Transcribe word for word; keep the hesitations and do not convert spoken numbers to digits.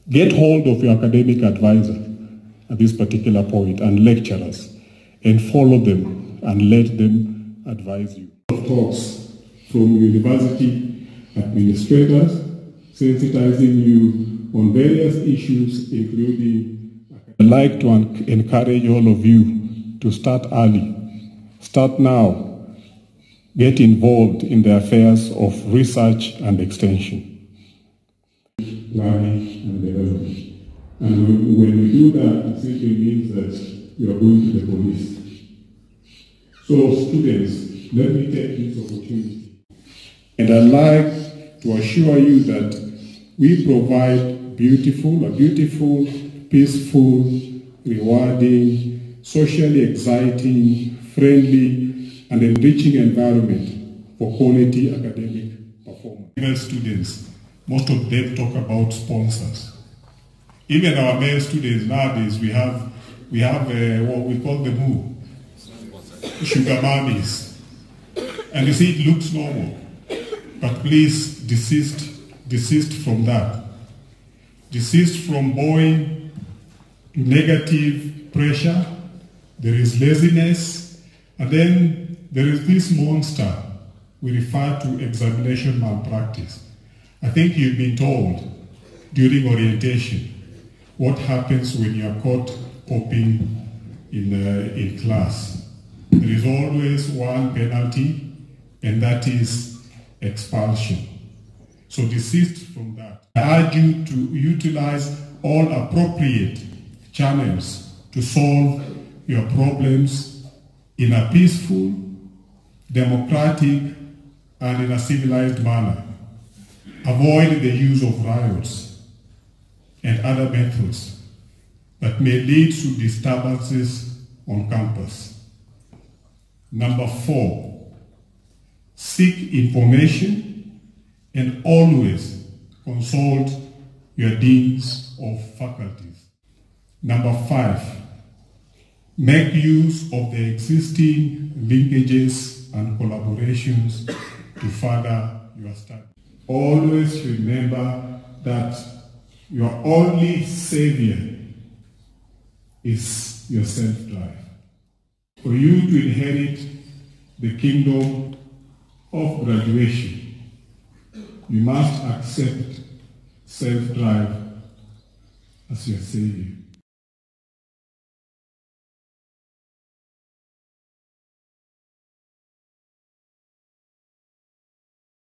Get hold of your academic advisor at this particular point and lecturers, and follow them and let them advise you. Talks from university administrators, sensitizing you on various issues, including... I'd like to encourage all of you to start early. Start now. Get involved in the affairs of research and extension. Learning and development. And when we do that, it simply means that you are going to the police. So students, let me take this opportunity. And I'd like to assure you that we provide beautiful, a beautiful, peaceful, rewarding, socially exciting, friendly, and enriching environment for quality academic performance. Female students, most of them talk about sponsors. Even our male students nowadays, we have we have uh, what we call the who? Sugar mummies. And you see, it looks normal. But please desist, desist from that. Desist from bowing negative pressure. There is laziness. And then there is this monster we refer to examination malpractice. I think you've been told during orientation what happens when you are caught copying in, uh, in class. There is always one penalty, and that is expulsion. So desist from that. I urge you to utilize all appropriate channels to solve your problems in a peaceful, democratic, and in a civilized manner. Avoid the use of riots and other methods that may lead to disturbances on campus. Number four, seek information and always consult your deans of faculties. Number five, make use of the existing linkages and collaborations to further your study. Always remember that your only savior is your self-drive. For you to inherit the kingdom of graduation, you must accept self-drive as your savior.